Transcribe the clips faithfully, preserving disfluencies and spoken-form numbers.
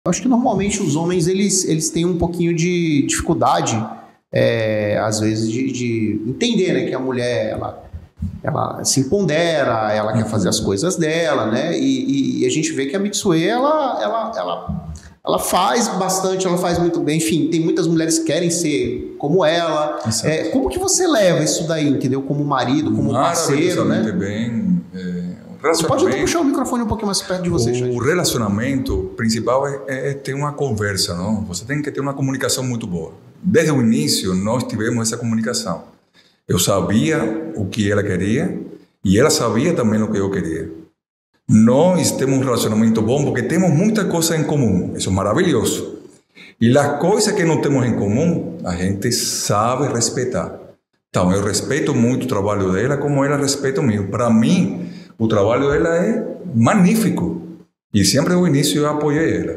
Eu acho que normalmente os homens eles, eles têm um pouquinho de dificuldade, é, às vezes, de, de entender, né, que a mulher ela, ela se empodera, ela quer fazer as coisas dela, né? E, e a gente vê que a Mitsue ela, ela, ela, ela faz bastante, ela faz muito bem. Enfim, tem muitas mulheres que querem ser como ela. É, como que você leva isso daí, entendeu? Como marido, como parceiro, né? Bem. É... Você pode até puxar o microfone um pouquinho mais perto de você. O gente. relacionamento principal é, é ter uma conversa, não? Você tem que ter uma comunicação muito boa. Desde o início, nós tivemos essa comunicação. Eu sabia o que ela queria e ela sabia também o que eu queria. Nós temos um relacionamento bom porque temos muita coisa em comum. Isso é maravilhoso. E as coisas que não temos em comum, a gente sabe respeitar. Então, eu respeito muito o trabalho dela como ela respeita o meu. Para mim, o trabalho dela é magnífico. E sempre no início eu apoiei ela.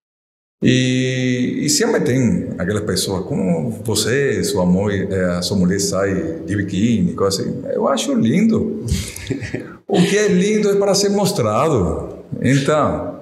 E, e sempre tem aquelas pessoas, como você, sua mãe, a sua mulher sai de biquíni, coisa assim. Eu acho lindo. O que é lindo é para ser mostrado. Então,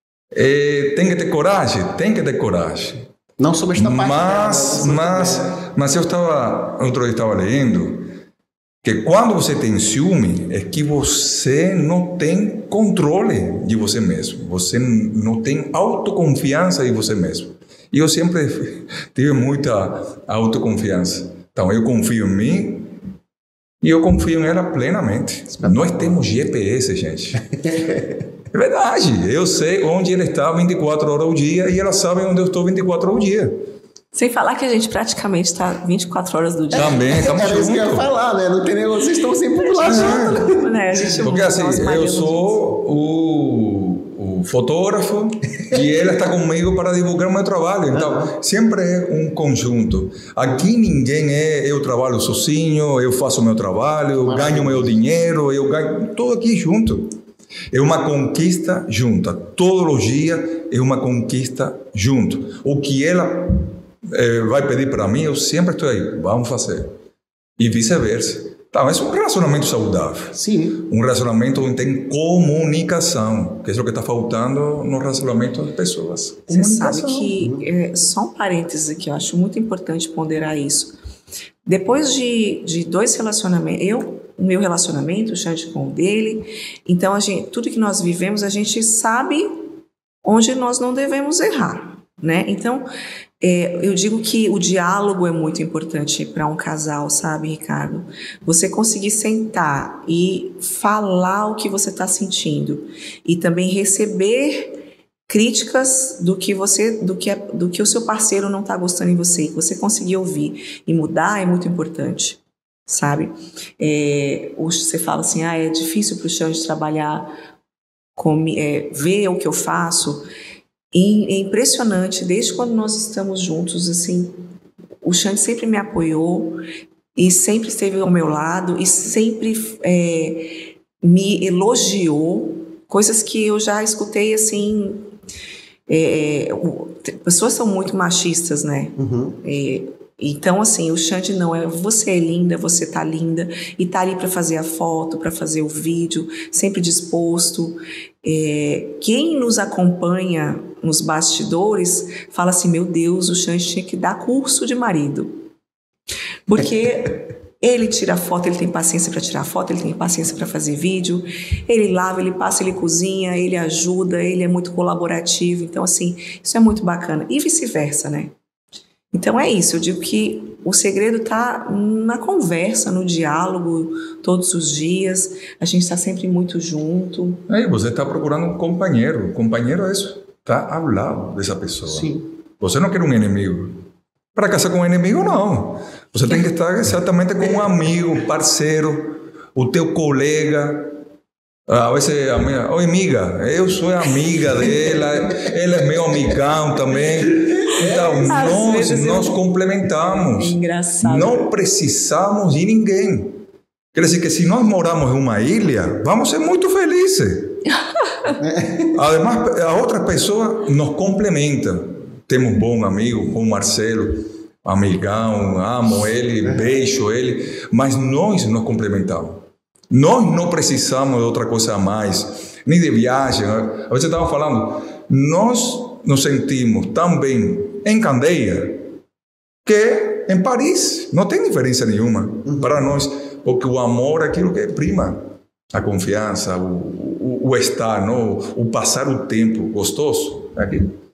é, tem que ter coragem, tem que ter coragem. Não sobre esta parte. Mas, dela, mas, mas eu estava, outro dia estava lendo, que quando você tem ciúme, é que você não tem controle de você mesmo. Você não tem autoconfiança em você mesmo. E eu sempre tive muita autoconfiança. Então, eu confio em mim e eu confio nela plenamente. Nós temos G P S, gente. É verdade. Eu sei onde ela está vinte e quatro horas ao dia e ela sabe onde eu estou vinte e quatro horas ao dia. Sem falar que a gente praticamente está vinte e quatro horas do dia. Também, estamos juntos. É isso que eu ia falar, né? Não tem negócio, vocês estão sempre lá juntos. Né? A gente Porque assim, eu sou o, o fotógrafo e ela está comigo para divulgar o meu trabalho. Então, sempre é um conjunto. Aqui ninguém é, eu trabalho sozinho, eu faço o meu trabalho, eu ganho meu dinheiro, eu ganho tudo aqui junto. É uma conquista junta. Todos os dias é uma conquista junto. O que ela É, vai pedir para mim, eu sempre estou aí, vamos fazer. E vice-versa. Então, é um relacionamento saudável. Sim. Um relacionamento onde tem comunicação, que é o que está faltando no relacionamento das pessoas. Você sabe que, é, só um parênteses aqui, eu acho muito importante ponderar isso. Depois de, de dois relacionamentos, eu, o meu relacionamento, o Xande com o dele, então a gente, tudo que nós vivemos, a gente sabe onde nós não devemos errar, né? Então, É, eu digo que o diálogo é muito importante para um casal, sabe, Ricardo? Você conseguir sentar e falar o que você está sentindo e também receber críticas do que você, do que, do que o seu parceiro não está gostando em você, que você conseguir ouvir e mudar é muito importante, sabe? É, você fala assim, ah, é difícil para o Xande trabalhar, com, é, ver o que eu faço. E é impressionante, desde quando nós estamos juntos, assim, o Xande sempre me apoiou e sempre esteve ao meu lado e sempre é, me elogiou, coisas que eu já escutei, assim, é, pessoas são muito machistas, né? Uhum. É, então, assim, o Xande não, é você é linda, você tá linda, e tá ali para fazer a foto, para fazer o vídeo, sempre disposto. É, quem nos acompanha nos bastidores fala assim, meu Deus, o Xande tinha que dar curso de marido. Porque ele tira foto, ele tem paciência para tirar foto, ele tem paciência para fazer vídeo, ele lava, ele passa, ele cozinha, ele ajuda, ele é muito colaborativo. Então, assim, isso é muito bacana. E vice-versa, né? Então é isso, eu digo que o segredo está na conversa, no diálogo, todos os dias, a gente está sempre muito junto. Aí você está procurando um companheiro, companheiro é isso, está ao lado dessa pessoa. Sim. Você não quer um inimigo. Para casar com um inimigo, não. Você tem que estar exatamente com um amigo, um parceiro, o teu colega. A vezes, amiga, oi amiga, eu sou amiga dela, ela é meu amigão também. Então, nós nos eu... complementamos. É engraçado. Não precisamos de ninguém. Quer dizer que se nós moramos em uma ilha, vamos ser muito felizes. Ademais, a outra pessoa nos complementa. Temos um bom amigo, como Marcelo, amigão, amo ele, beijo ele, mas nós nos complementamos. Nós não precisamos de outra coisa a mais, nem de viagem. A vezes estava falando, nós nos sentimos tão bem em Candeia que em Paris. Não tem diferença nenhuma uhum. para nós, porque o amor é aquilo que prima. A confiança, o, o, o estar, não? O passar o tempo gostoso. É aquilo.